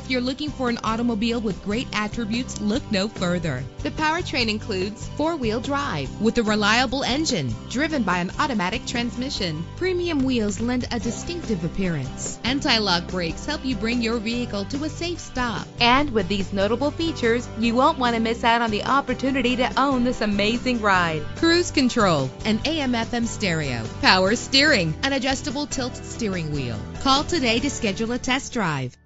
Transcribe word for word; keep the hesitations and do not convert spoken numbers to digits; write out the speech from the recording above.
If you're looking for an automobile with great attributes, look no further. The powertrain includes four-wheel drive with a reliable engine driven by an automatic transmission. Premium wheels lend a distinctive appearance. Anti-lock brakes help you bring your vehicle to a safe stop. And with these notable features, you won't want to miss out on the opportunity to own this amazing ride. Cruise control, an A M F M stereo, power steering, an adjustable tilt steering wheel. Call today to schedule a test drive.